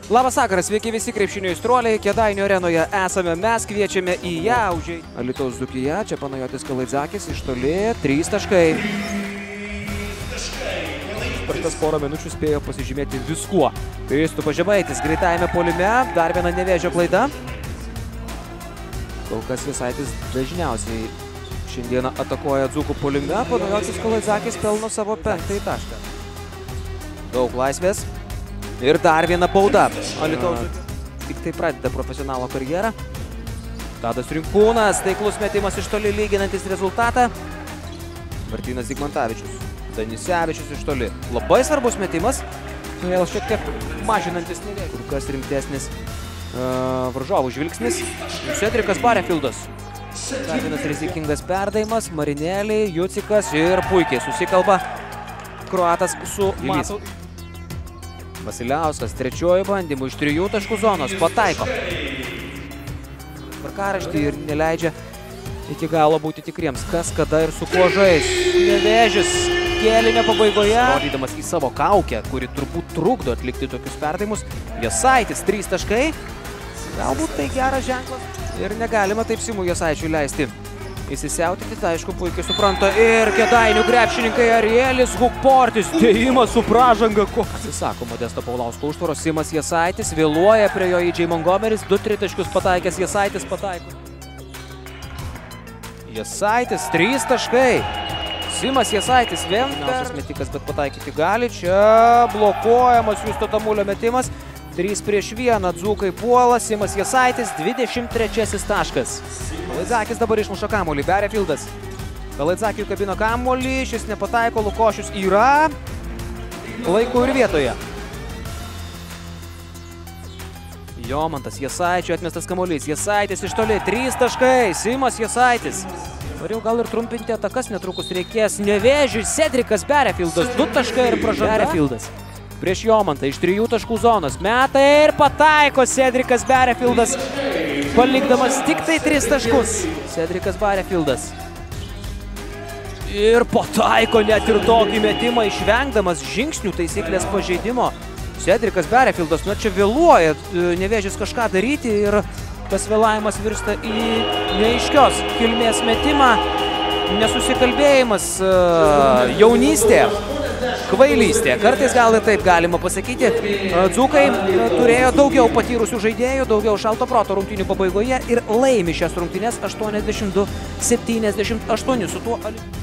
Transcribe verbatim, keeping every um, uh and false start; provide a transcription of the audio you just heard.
Labas vakaras, sveiki visi krepšinio aistruoliai, Kėdainių arenoje esame mes, kviečiame į ją užėjti. Alytaus Dzūkija, čia Panajotis Kalaidzakis, iš toli, trys taškai. Per tas porą minučių spėjo pasižymėti viskuo. Kristupas Žemaitis greitajame puolime, dar viena Nevėžio klaida. Kol kas Jasaitis dažniausiai šiandieną atakuoja Dzūkų puolime, Panajotis Kalaidzakis pelno savo penktąjį tašką. Daug laisvės. Ir dar viena bauda. Alytaus tik tai pradeda profesionalo karjerą. Tadas Rinkūnas, taiklus metimas iš toli lyginantis rezultatą. Martynas Zigmantavičius, Danisevičius iš toli. Labai svarbus metimas, vėl šiek tiek mažinantis Nevėžį. Kur kas rimtesnis uh, varžovų žvilgsnis. Cedrikas Barefildas. Dar vienas rizikingas perdavimas, Marinėlį, Jucikas ir puikiai susikalba kroatas su Matu. Vasiliauskas trečiojo bandymų iš trijų taškų zonos pataiko. Tvarkaraštį ir neleidžia iki galo būti tikriems, kas, kada ir su kuo žais. Nevėžis kėlinio pabaigoje, rodydamas į savo kaukę, kuri turbūt trukdo atlikti tokius perdavimus. Jasaitis trys taškai. Galbūt tai geras ženklas. Ir negalima taip Simui Jasaičiui leisti įsisiautyti, tai aišku puikiai supranta ir Kėdainių krepšininkai. Arielis Hukportis, dėjimas su pražanga. Atsisako Modesto Paulausko užtvaros, Simas Jasaitis, vėluoja prie jo Idžiai Montgomeris, du tritaškius pataikęs Jasaitis pataiko. Jasaitis, trys taškai. Simas Jasaitis vėl per metikas, bet pataikyti gali. Čia blokuojamas Justo Tamulio metimas. trys prieš vieną Dzūkai puola, Simas Jasaitis, dvidešimt trečiasis taškas. Kalaidzakis dabar išmuša kamuolį, Barefildas. Kalaidzakiui kabino kamuolį, šis nepataiko, Lukošius yra laiku ir vietoje. Jomantas Jasaičiui atmestas kamuolys, Jasaitis iš toli, trys taškai, Simas Jasaitis. Variau gal ir trumpinti atakas, netrukus reikės Nevėžiui, Cedrikas Barefildas, du taškai ir pražanga. Barefildas prieš Jomantą iš trijų taškų zonos, meta ir pataiko Cedrikas Barefildas, palikdamas tik tai tris taškus. Cedrikas Barefildas. Ir pataiko net ir tokį metimą, išvengdamas žingsnių taisyklės pažeidimo. Cedrikas Barefildas, nu čia vėluoja Nevėžis kažką daryti ir tas vėlavimas virsta į neaiškios kilmės metimą. Nesusikalbėjimas, jaunystė. Kvailystė. Kartais gal ir taip galima pasakyti. Dzūkai turėjo daugiau patyrusių žaidėjų, daugiau šalto proto rungtynių pabaigoje ir laimi šias rungtynes aštuoniasdešimt du septyniasdešimt aštuoni. Su tuo